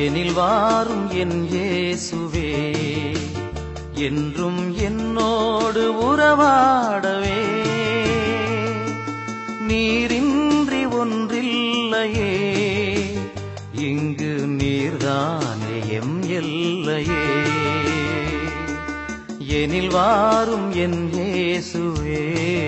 எனில் வாரும் என் இயேசுவே, என்றும் என்னோடு உறவாடவே. நீரின்றி ஒன்றில்லையே, இங்கு நீர்தானே எம் எல்லையே. எனில் வாரும் என் இயேசுவே.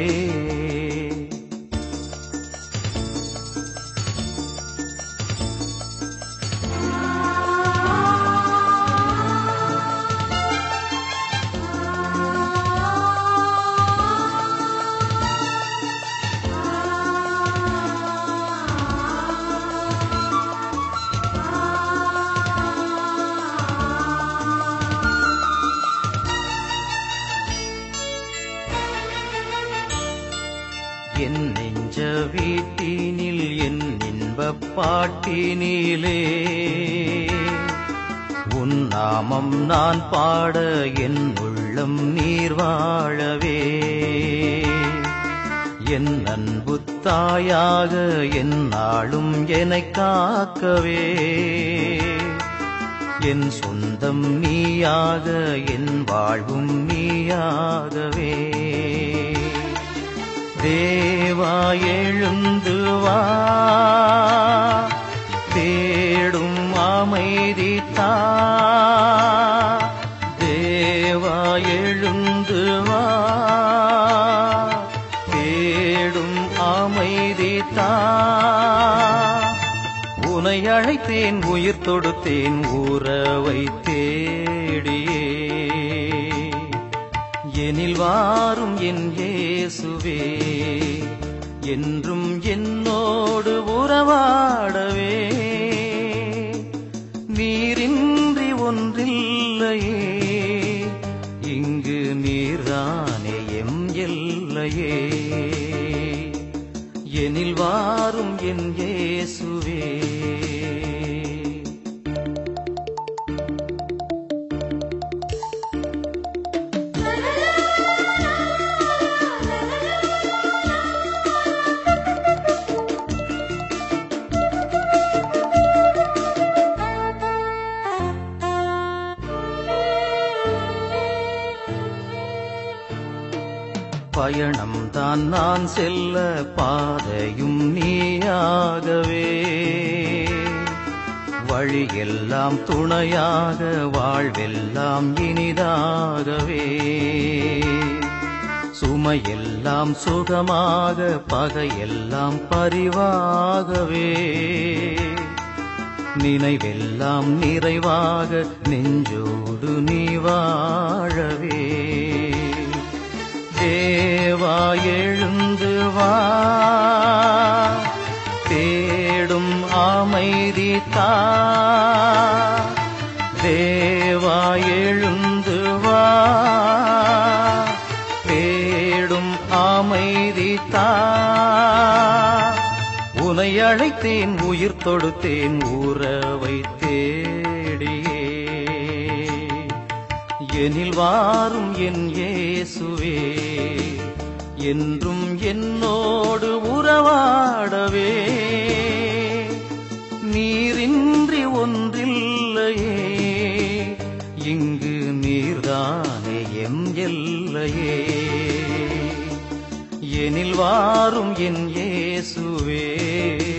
என் நெஞ்ச வீட்டினில் என் இன்பப் பாட்டினிலே உன் நாமம் நான் பாட என் உள்ளம் நீர் வாழவே. என் அன்பு தாயாக என் நாளும் என்னைக் காக்கவே. என் சொந்தம் நீயாக என் வாழ்வும் நீயாகவே. தேவா எழுந்து வா, தேடும் அமைதி தா. தேவா எழுந்து வா, தேடும் அமைதி தா. உனை அழைத்தேன் உயிர் தொடுத்தேன் உறவை தேடியே. எனில் வாரும் என் இயேசுவே, என்றும் என்னோடு உறவாடவே. நீரின்றி ஒன்றில்லையே, இங்கு நீர்தானே எம் எல்லையே. எனில் வாரும் என் இயேசுவே. பயணம் தான் நான் செல்ல பாதையும் நீயாகவே. வழியெல்லாம் துணையாக வாழ்வெல்லாம் இனிதாகவே. சுமையெல்லாம் சுகமாக பகையெல்லாம் பரிவாகவே. நினைவெல்லாம் நிறைவாக நெஞ்சோடு நீ வாழவே. தேவா எழுந்து வா, தேடும் அமைதி தா. தேவா எழுந்து வா, தேடும் அமைதி தா. உனை அழைத்தேன் உயிர் தொடுத்தேன் உறவை தேடியே. எனில் வாரும் என் இயேசுவே, என்றும் என்னோடு உறவாடவே. நீரின்றி ஒன்றில்லையே, இங்கு நீர்தானே எம் எல்லையே. எனில் வாரும் என் இயேசுவே.